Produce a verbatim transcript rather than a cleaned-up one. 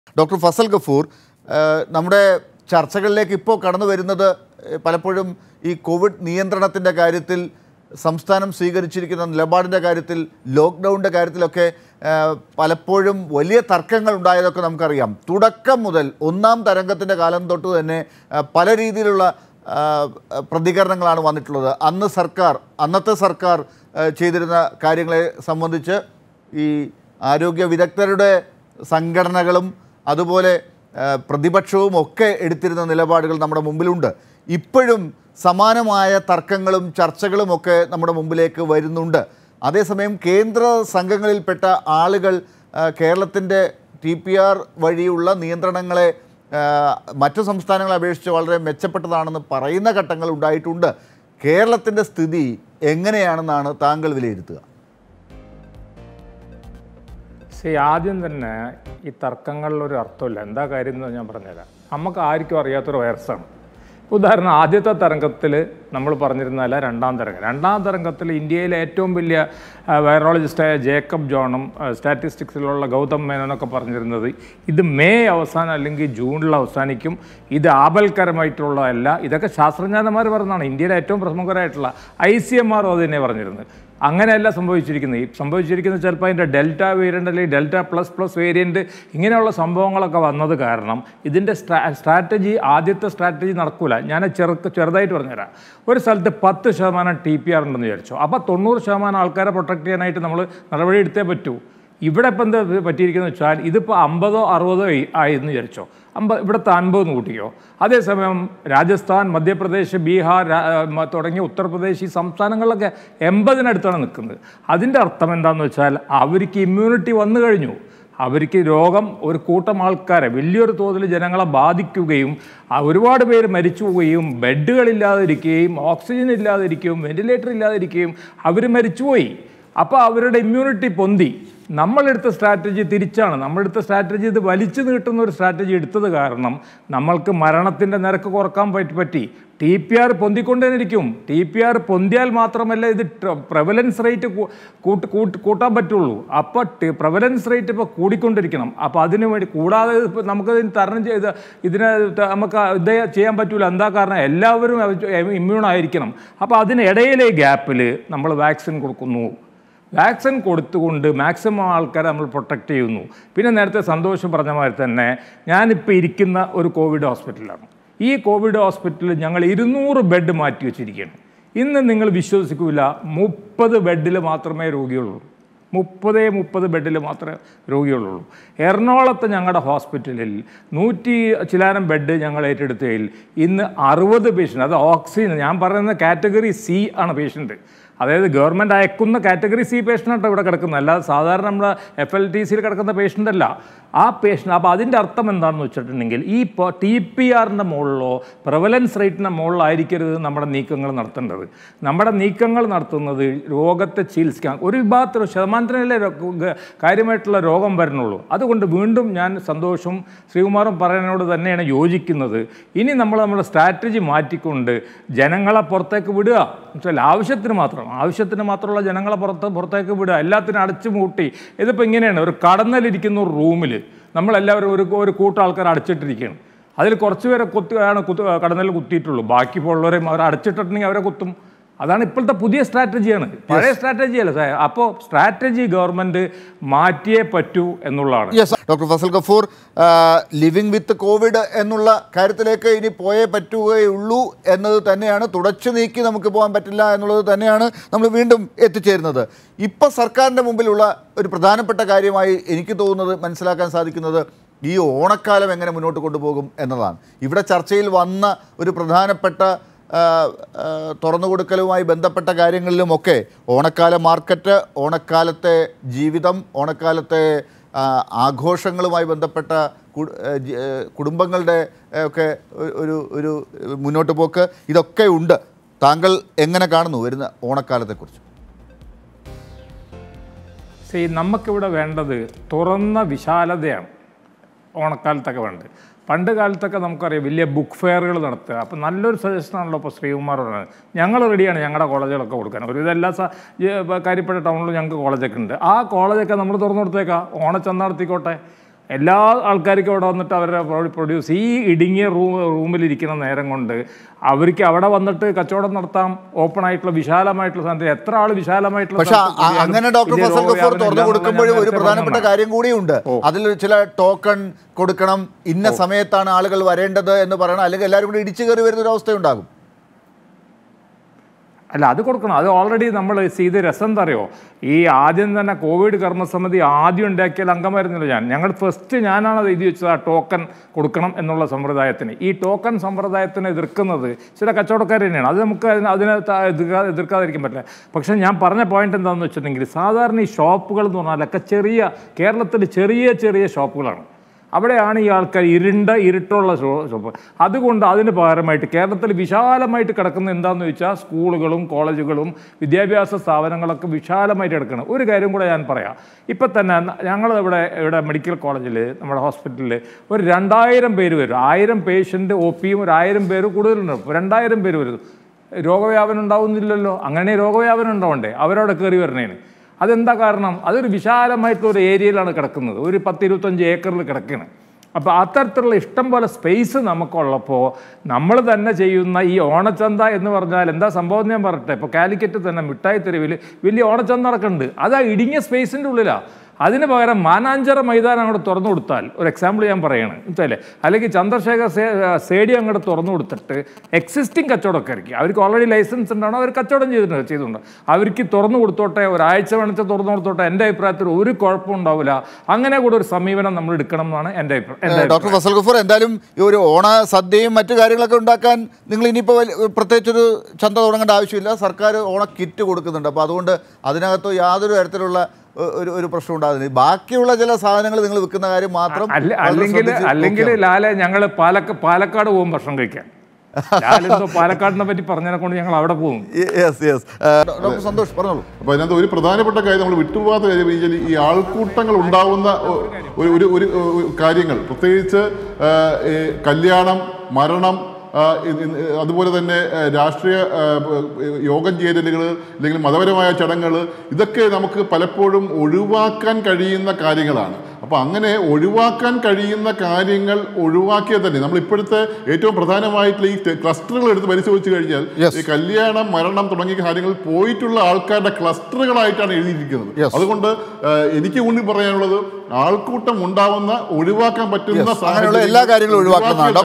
Doctor Fazal Gafoor, നമ്മുടെ ചർച്ചകളിലേക്ക് ഇപ്പോൾ കടന്നു വരുന്നത് പലപ്പോഴും ഈ കോവിഡ് നിയന്ത്രണത്തിൻ്റെ കാര്യത്തിൽ സംസ്ഥാനം സ്വീകരിച്ചിരിക്കുന്ന നിലപാടിൻ്റെ കാര്യത്തിൽ, ലോക്ക്ഡൗണിൻ്റെ കാര്യത്തിലൊക്കെ പലപ്പോഴും വലിയ തർക്കങ്ങൾ ഉണ്ടായതൊക്കെ നമുക്കറിയാം. തുടക്കം മുതൽ ഒന്നാം തരംഗത്തിൻ്റെ കാലം തൊട്ട് തന്നെ പല രീതിയിലുള്ള പ്രതികരണങ്ങളാണ് വന്നിട്ടുള്ളത്. അന്ന് സർക്കാർ അന്നത്തെ സർക്കാർ ചെയ്തിരുന്ന കാര്യങ്ങളെ സംബന്ധിച്ച് ഈ ആരോഗ്യ വിദഗ്ധരുടെ സംഘടനകളും അതുപോലെ പ്രതിപക്ഷവും ഒക്കെ എടുത്തിരുന്ന നിലപാടുകൾ നമ്മുടെ മുമ്പിലുണ്ട്. ഇപ്പോഴും സമാനമായ തർക്കങ്ങളും ചർച്ചകളുമൊക്കെ നമ്മുടെ മുമ്പിലേക്ക് വരുന്നുണ്ട്. അതേസമയം കേന്ദ്ര സംഘങ്ങളിൽപ്പെട്ട ആളുകൾ കേരളത്തിൻ്റെ ടി പി ആർ വഴിയുള്ള നിയന്ത്രണങ്ങളെ മറ്റു സംസ്ഥാനങ്ങളെ അപേക്ഷിച്ച് വളരെ മെച്ചപ്പെട്ടതാണെന്ന് പറയുന്ന ഘട്ടങ്ങൾ ഉണ്ടായിട്ടുണ്ട്. കേരളത്തിൻ്റെ സ്ഥിതി എങ്ങനെയാണെന്നാണ് താങ്കൾ വിലയിരുത്തുക? ശരി, ആദ്യം തന്നെ ഈ തർക്കങ്ങളിലൊരു അർത്ഥമില്ല. എന്താ കാര്യം എന്ന് ഞാൻ പറഞ്ഞുതരാം. നമുക്ക് ആർക്കും അറിയാത്തൊരു വൈറസാണ്. ഉദാഹരണം, ആദ്യത്തെ തരംഗത്തിൽ നമ്മൾ പറഞ്ഞിരുന്നല്ല രണ്ടാം തരംഗം. രണ്ടാം തരംഗത്തിൽ ഇന്ത്യയിലെ ഏറ്റവും വലിയ വൈറോളജിസ്റ്റായ ജേക്കബ് ജോണും സ്റ്റാറ്റിസ്റ്റിക്സിലുള്ള ഗൗതം മേനോനൊക്കെ പറഞ്ഞിരുന്നത് ഇത് മെയ് അവസാനം അല്ലെങ്കിൽ ജൂണിൽ അവസാനിക്കും, ഇത് ആപൽക്കരമായിട്ടുള്ളതല്ല. ഇതൊക്കെ ശാസ്ത്രജ്ഞന്മാർ പറഞ്ഞതാണ്. ഇന്ത്യയിലെ ഏറ്റവും പ്രമുഖരായിട്ടുള്ള ഐ സി എം ആർ അത് തന്നെ പറഞ്ഞിരുന്നത്. അങ്ങനെയല്ല സംഭവിച്ചിരിക്കുന്നത്. ഈ സംഭവിച്ചിരിക്കുന്നത് ചിലപ്പോൾ അതിൻ്റെ ഡെൽറ്റ വേരിയൻ്റ് അല്ലെങ്കിൽ ഡെൽറ്റ പ്ലസ് പ്ലസ് വേരിയൻറ്റ് ഇങ്ങനെയുള്ള സംഭവങ്ങളൊക്കെ വന്നത് കാരണം ഇതിൻ്റെ സ്ട്രാ സ്ട്രാറ്റജി ആദ്യത്തെ സ്ട്രാറ്റജി നടക്കില്ല. ഞാൻ ചെറുക്ക് ചെറുതായിട്ട് പറഞ്ഞുതരാം. ഒരു സ്ഥലത്ത് പത്ത് ശതമാനം ടി പി ആർ ഉണ്ടെന്ന് വിചാരിച്ചു. അപ്പോൾ തൊണ്ണൂറ് ശതമാനം ആൾക്കാരെ പ്രൊട്ടക്ട് ചെയ്യാനായിട്ട് നമ്മൾ നടപടി എടുത്തേ പറ്റൂ. ഇവിടെ ഇപ്പം എന്താ പറ്റിയിരിക്കുന്നത് വെച്ചാൽ ഇതിപ്പോൾ അമ്പതോ അറുപതോ ആയി എന്ന് വിചാരിച്ചോ, അമ്പത് ഇവിടുത്തെ അൻപതെന്ന് കൂട്ടിക്കോ. അതേസമയം രാജസ്ഥാൻ, മധ്യപ്രദേശ്, ബീഹാർ തുടങ്ങിയ ഉത്തർപ്രദേശ് ഈ സംസ്ഥാനങ്ങളിലൊക്കെ എൺപതിനടുത്താണ് നിൽക്കുന്നത്. അതിൻ്റെ അർത്ഥം എന്താണെന്ന് വെച്ചാൽ അവർക്ക് ഇമ്മ്യൂണിറ്റി വന്നു കഴിഞ്ഞു. അവർക്ക് രോഗം ഒരു കൂട്ടം ആൾക്കാരെ വലിയൊരു തോതിൽ ജനങ്ങളെ ബാധിക്കുകയും ഒരുപാട് പേര് മരിച്ചു പോവുകയും ബെഡുകളില്ലാതിരിക്കുകയും ഓക്സിജൻ ഇല്ലാതിരിക്കുകയും വെന്റിലേറ്റർ ഇല്ലാതിരിക്കുകയും അവർ മരിച്ചുപോയി. അപ്പോൾ അവരുടെ ഇമ്മ്യൂണിറ്റി പൊന്തി. നമ്മളെടുത്ത സ്ട്രാറ്റജി തിരിച്ചാണ്. നമ്മളെടുത്ത സ്ട്രാറ്റജി ഇത് വലിച്ചു നീട്ടുന്ന ഒരു സ്ട്രാറ്റജി എടുത്തത് കാരണം നമ്മൾക്ക് മരണത്തിൻ്റെ നിരക്ക് കുറക്കാൻ പറ്റി പറ്റി ടി പി ആർ പൊന്തിക്കൊണ്ടേയിരിക്കും. ടി പി ആർ പൊന്തിയാൽ മാത്രമല്ല ഇത് പ്രവലൻസ് റേറ്റ് കൂട്ട് കൂട്ട് കൂട്ടാൻ പറ്റുള്ളൂ. അപ്പോൾ പ്രവലൻസ് റേറ്റ് ഇപ്പോൾ കൂടിക്കൊണ്ടിരിക്കണം. അപ്പോൾ അതിനു വേണ്ടി കൂടാതെ നമുക്കതിന് തരണം ചെയ്ത് ഇതിനെ നമുക്ക് ഇത് ചെയ്യാൻ പറ്റില്ല. എന്താ കാരണം? എല്ലാവരും ഇമ്മ്യൂൺ ആയിരിക്കണം. അപ്പോൾ അതിനിടയിലെ ഗ്യാപ്പിൽ നമ്മൾ വാക്സിൻ കൊടുക്കുന്നു. വാക്സിൻ കൊടുത്തുകൊണ്ട് മാക്സിമം ആൾക്കാരെ നമ്മൾ പ്രൊട്ടക്റ്റ് ചെയ്യുന്നു. പിന്നെ നേരത്തെ സന്തോഷം പറഞ്ഞ മാതിരി തന്നെ ഞാനിപ്പോൾ ഇരിക്കുന്ന ഒരു കോവിഡ് ഹോസ്പിറ്റലാണ്. ഈ കോവിഡ് ഹോസ്പിറ്റലിൽ ഞങ്ങൾ ഇരുന്നൂറ് ബെഡ് മാറ്റി വെച്ചിരിക്കുകയാണ്. ഇന്ന് നിങ്ങൾ വിശ്വസിക്കില്ല, മുപ്പത് ബെഡിൽ മാത്രമേ രോഗികളുള്ളൂ. മുപ്പതേ മുപ്പത് ബെഡിൽ മാത്രമേ രോഗികളുള്ളൂ. എറണാകുളത്ത് ഞങ്ങളുടെ ഹോസ്പിറ്റലിൽ നൂറ്റി ചിലാനം ബെഡ് ഞങ്ങൾ ഏറ്റെടുത്തതിൽ ഇന്ന് അറുപത് പേഷ്യൻ്റ്, അത് ഓക്സിജൻ ഞാൻ പറയുന്ന കാറ്റഗറി സി ആണ് പേഷ്യൻ്റ്. അതായത് ഗവൺമെൻറ് അയക്കുന്ന കാറ്റഗറി സി പേഷ്യൻ്റാണ് ഇവിടെ കിടക്കുന്നത്, അല്ലാതെ സാധാരണ നമ്മൾ എഫ് എൽ ടി സിയിൽ കിടക്കുന്ന പേഷ്യൻ്റ് അല്ല ആ പേഷ്യൻ്റ്. അപ്പോൾ അതിൻ്റെ അർത്ഥം എന്താണെന്ന് വെച്ചിട്ടുണ്ടെങ്കിൽ ഈ ടി പി ആറിൻ്റെ മുകളിലോ പ്രവലൻസ് റേറ്റിൻ്റെ മുകളിലായിരിക്കരുത് നമ്മുടെ നീക്കങ്ങൾ നടത്തേണ്ടത്. നമ്മുടെ നീക്കങ്ങൾ നടത്തുന്നത് രോഗത്തെ ചികിത്സിക്കാൻ ഒരു വിഭാഗത്തിൽ ശതമാനത്തിനല്ലേ കാര്യമായിട്ടുള്ള രോഗം വരുന്നുള്ളൂ. അതുകൊണ്ട് വീണ്ടും ഞാൻ സന്തോഷവും ശ്രീകുമാറും പറയുന്നതിനോട് തന്നെയാണ് യോജിക്കുന്നത്. ഇനി നമ്മൾ നമ്മുടെ സ്ട്രാറ്റജി മാറ്റിക്കൊണ്ട് ജനങ്ങളെ പുറത്തേക്ക് വിടുക എന്നുവെച്ചാൽ ആവശ്യത്തിന് മാത്രം ആവശ്യത്തിന് മാത്രമുള്ള ജനങ്ങളെ പുറത്ത് പുറത്തേക്ക് വിടുക. എല്ലാത്തിനും അടച്ചു മൂട്ടി. ഇതിപ്പോൾ ഇങ്ങനെയാണ്, ഒരു കടന്നലിരിക്കുന്ന ഒരു റൂമിൽ നമ്മളെല്ലാവരും ഒരു ഒരു കൂട്ടം ആൾക്കാർ അടച്ചിട്ടിരിക്കുകയാണ്. അതിൽ കുറച്ച് പേരെ കുത്തി ആണ് കുത്ത് കടന്നൽ കുത്തിയിട്ടുള്ളൂ. ബാക്കി ഉള്ളവരെയും അവർ അടച്ചിട്ടിട്ടുണ്ടെങ്കിൽ അവരെ കുത്തും. അതാണ് ഇപ്പോഴത്തെ പുതിയ സ്ട്രാറ്റജിയാണ്, പഴയ സ്ട്രാറ്റജി അല്ല സാർ. അപ്പോൾ സ്ട്രാറ്റജി ഗവൺമെൻറ് മാറ്റിയേ പറ്റൂ എന്നുള്ളതാണ്. Yes, doctor Fazal Gafoor, living with Covid എന്നുള്ള കാര്യത്തിലേക്ക് ഇനി പോയേ പറ്റുകയുള്ളൂ എന്നത് തന്നെയാണ്. തുടച്ചു നീക്കി നമുക്ക് പോകാൻ പറ്റില്ല എന്നുള്ളത് തന്നെയാണ് നമ്മൾ വീണ്ടും എത്തിച്ചേരുന്നത്. ഇപ്പോൾ സർക്കാരിൻ്റെ മുമ്പിലുള്ള ഒരു പ്രധാനപ്പെട്ട കാര്യമായി എനിക്ക് തോന്നുന്നത്, മനസ്സിലാക്കാൻ സാധിക്കുന്നത്, ഈ ഓണക്കാലം എങ്ങനെ മുന്നോട്ട് കൊണ്ടുപോകും എന്നതാണ്. ഇവിടെ ചർച്ചയിൽ വന്ന ഒരു പ്രധാനപ്പെട്ട തുറന്നു കൊടുക്കലുമായി ബന്ധപ്പെട്ട കാര്യങ്ങളിലുമൊക്കെ ഓണക്കാല മാർക്കറ്റ്, ഓണക്കാലത്തെ ജീവിതം, ഓണക്കാലത്തെ ആഘോഷങ്ങളുമായി ബന്ധപ്പെട്ട കുടുംബങ്ങളുടെ ഒക്കെ ഒരു ഒരു മുന്നോട്ട് പോക്ക്, ഇതൊക്കെ ഉണ്ട്. താങ്കൾ എങ്ങനെ കാണുന്നു വരുന്ന ഓണക്കാലത്തെക്കുറിച്ച്? സി, നമുക്കിവിടെ വേണ്ടത് തുറന്ന വിശാലതയാണ് ഓണക്കാലത്തൊക്കെ വേണ്ടത്. പണ്ട് കാലത്തൊക്കെ നമുക്കറിയാം വലിയ ബുക്ക് ഫെയറുകൾ നടത്തുക. അപ്പോൾ നല്ലൊരു സജഷനാണല്ലോ ഇപ്പോൾ ശ്രീകുമാർ പറഞ്ഞത്. ഞങ്ങൾ റെഡിയാണ് ഞങ്ങളുടെ കോളേജുകളൊക്കെ കൊടുക്കാൻ. ഒരു ഇതെല്ലാ കാര്യപ്പെട്ട ടൗണിലും ഞങ്ങൾക്ക് കോളേജൊക്കെ ഉണ്ട്. ആ കോളേജൊക്കെ നമ്മൾ തുറന്നു കൊടുത്തേക്കാം, ഓണച്ചന്ത നടത്തിക്കോട്ടെ. എല്ലാ ആൾക്കാർക്കും അവിടെ വന്നിട്ട് അവരുടെ പ്രൊഡ്യൂസ് ഈ ഇടുങ്ങിയ റൂം റൂമിലിരിക്കുന്ന നേരം കൊണ്ട് അവർക്ക് അവിടെ വന്നിട്ട് കച്ചവടം നടത്താം. ഓപ്പൺ ആയിട്ടുള്ള വിശാലമായിട്ടുള്ള സ്ഥാനത്ത് എത്ര ആൾ വിശാലമായിട്ടുള്ള പക്ഷെ അങ്ങനെ ഡോക്ടർ ഫസൽ ഗഫൂർ തുറന്നു കൊടുക്കുമ്പോഴും ഒരു പ്രധാനപ്പെട്ട കാര്യം കൂടിയുണ്ട്. അതിൽ ചില ടോക്കൺ കൊടുക്കണം, ഇന്ന സമയത്താണ് ആളുകൾ വരേണ്ടത് എന്ന് പറയണം, അല്ലെങ്കിൽ എല്ലാവരും കൂടി ഇടിച്ചു കയറി വരുന്ന ഒരു അവസ്ഥയുണ്ടാകും. അല്ല, അത് കൊടുക്കണം. അത് ഓൾറെഡി നമ്മൾ ചെയ്ത് രസം എന്താ അറിയോ, ഈ ആദ്യം തന്നെ കോവിഡ് കർമ്മസമിതി ആദ്യം ഉണ്ടാക്കിയാൽ അംഗമായിരുന്നില്ല ഞാൻ. ഞങ്ങൾ ഫസ്റ്റ് ഞാനാണ് അത് എഴുതി വെച്ചത് ആ ടോക്കൺ കൊടുക്കണം എന്നുള്ള സമ്പ്രദായത്തിന്. ഈ ടോക്കൺ സമ്പ്രദായത്തിനെ എതിർക്കുന്നത് ചില കച്ചവടക്കാർ തന്നെയാണ്. അത് നമുക്ക് അതിന് അതിനെ എതിർക്കാ എതിർക്കാതിരിക്കാൻ പറ്റില്ല. പക്ഷേ ഞാൻ പറഞ്ഞ പോയിന്റ് എന്താണെന്ന് വെച്ചിട്ടുണ്ടെങ്കിൽ, സാധാരണ ഈ ഷോപ്പുകൾ എന്ന് പറഞ്ഞാലൊക്കെ ചെറിയ, കേരളത്തിൽ ചെറിയ ചെറിയ ഷോപ്പുകളാണ്. അവിടെയാണ് ഈ ആൾക്കാർ ഇരുണ്ട ഇരുട്ടുള്ള ഷോപ്പ്. അതുകൊണ്ട് അതിന് പകരമായിട്ട് കേരളത്തിൽ വിശാലമായിട്ട് കിടക്കുന്ന എന്താണെന്ന് ചോദിച്ചാൽ സ്കൂളുകളും കോളേജുകളും വിദ്യാഭ്യാസ സ്ഥാപനങ്ങളൊക്കെ വിശാലമായിട്ട് കിടക്കണം. ഒരു കാര്യം കൂടെ ഞാൻ പറയാം. ഇപ്പം തന്നെ ഞങ്ങൾ ഇവിടെ ഇവിടെ മെഡിക്കൽ കോളേജിൽ, നമ്മുടെ ഹോസ്പിറ്റലിൽ ഒരു രണ്ടായിരം പേര് വരും. ആയിരം പേഷ്യൻ്റ് ഒ പിയും ഒരു ആയിരം പേര് കൂടുതലുണ്ടാവും. രണ്ടായിരം പേര് വരും. രോഗവ്യാപനം ഉണ്ടാവുന്നില്ലല്ലോ. അങ്ങനെ രോഗവ്യാപനം ഉണ്ടാവണ്ടേ അവരവിടെ കയറി വരണേന്. അതെന്താ കാരണം? അതൊരു വിശാലമായിട്ടുള്ള ഒരു ഏരിയയിലാണ് കിടക്കുന്നത്. ഒരു പത്ത് ഇരുപത്തഞ്ച് ഏക്കറിൽ കിടക്കുകയാണ്. അപ്പോൾ അത്തരത്തിലുള്ള ഇഷ്ടം പോലെ സ്പേസ് നമുക്കുള്ളപ്പോൾ നമ്മൾ തന്നെ ചെയ്യുന്ന ഈ ഓണച്ചന്ത എന്ന് പറഞ്ഞാൽ എന്താ സംഭവം ഞാൻ പറയട്ടെ. ഇപ്പോൾ കാലിക്കറ്റ് തന്നെ മിഠായി തെരുവിൽ വലിയ ഓണച്ചന്ത നടക്കുന്നുണ്ട്. അത് ആ ഇടുങ്ങിയ സ്പേസിൻ്റെ ഉള്ളിലാണ്. അതിന് പകരം മാനാഞ്ചിറ മൈതാനം അങ്ങോട്ട് തുറന്നു കൊടുത്താൽ, ഒരു എക്സാമ്പിൾ ഞാൻ പറയണം വെച്ചാൽ, അല്ലെങ്കിൽ ചന്ദ്രശേഖർ സ്റ്റേഡിയം അങ്ങോട്ട് തുറന്നു കൊടുത്തിട്ട് എക്സിസ്റ്റിംഗ് കച്ചവടക്കാർക്ക്, അവർക്ക് ഓൾറെഡി ലൈസൻസ് ഉണ്ടാവണം, അവർ കച്ചവടം ചെയ്തിട്ടുണ്ട് ചെയ്തിട്ടുണ്ട് അവർക്ക് തുറന്നു കൊടുത്തോട്ടെ, ഒരാഴ്ച വേണിച്ച് തുറന്നു കൊടുത്തോട്ടെ. എൻ്റെ അഭിപ്രായത്തിൽ ഒരു കുഴപ്പം ഉണ്ടാവില്ല. അങ്ങനെ കൂടെ ഒരു സമീപനം നമ്മൾ എടുക്കണം എന്നാണ് എൻ്റെ അഭിപ്രായം. ഡോക്ടർ ഫസൽ ഗഫൂർ, എന്തായാലും ഈ ഒരു ഓണ സദ്യയും മറ്റു കാര്യങ്ങളൊക്കെ ഉണ്ടാക്കാൻ നിങ്ങൾ ഇനിയിപ്പോൾ പ്രത്യേകിച്ചൊരു ചന്ത തുടങ്ങേണ്ട ആവശ്യമില്ല. സർക്കാർ ഓണ കിറ്റ് കൊടുക്കുന്നുണ്ട്. അപ്പോൾ അതുകൊണ്ട് അതിനകത്ത് യാതൊരു തരത്തിലുള്ള ഒരു ഒരു പ്രശ്നം ഉണ്ടാകുന്നില്ല. ബാക്കിയുള്ള ചില സാധനങ്ങൾ നിങ്ങൾ വിൽക്കുന്ന കാര്യം മാത്രം. അല്ലെങ്കിൽ അല്ലെങ്കിൽ ലാലെ ഞങ്ങൾ പാലക്ക പാലക്കാട് പോകും ഭക്ഷണം കഴിക്കാൻ. പാലക്കാടിനെ പറ്റി പറഞ്ഞതിനെ കൊണ്ട് ഞങ്ങൾ അവിടെ പോകും. ഡോക്ടർ സന്തോഷ് പറഞ്ഞോളൂ. അപ്പോൾ അതിനകത്ത് ഒരു പ്രധാനപ്പെട്ട കാര്യം നമ്മൾ വിട്ടുപോകാത്ത കാര്യം ഈ ആൾക്കൂട്ടങ്ങൾ ഉണ്ടാവുന്ന ഒരു ഒരു കാര്യങ്ങൾ, പ്രത്യേകിച്ച് കല്യാണം, മരണം, അതുപോലെ തന്നെ രാഷ്ട്രീയ യോഗം ചേരലുകൾ അല്ലെങ്കിൽ മതപരമായ ചടങ്ങുകൾ, ഇതൊക്കെ നമുക്ക് പലപ്പോഴും ഒഴിവാക്കാൻ കഴിയുന്ന കാര്യങ്ങളാണ്. അപ്പോൾ അങ്ങനെ ഒഴിവാക്കാൻ കഴിയുന്ന കാര്യങ്ങൾ ഒഴിവാക്കിയാൽ തന്നെ നമ്മൾ ഇപ്പോഴത്തെ ഏറ്റവും പ്രധാനമായിട്ടുള്ള ഈ ക്ലസ്റ്ററുകൾ എടുത്ത് പരിശോധിച്ച് കഴിഞ്ഞാൽ ഈ കല്യാണം, മരണം തുടങ്ങിയ കാര്യങ്ങൾ പോയിട്ടുള്ള ആൾക്കാരുടെ ക്ലസ്റ്ററുകളായിട്ടാണ് എഴുതിയിരിക്കുന്നത്. അതുകൊണ്ട് എനിക്ക് മുന്നിൽ പറയാനുള്ളത്, ആൾക്കൂട്ടം ഉണ്ടാവുന്ന ഒഴിവാക്കാൻ പറ്റുന്ന എല്ലാ കാര്യങ്ങളും ഒഴിവാക്കുന്നതാണ്.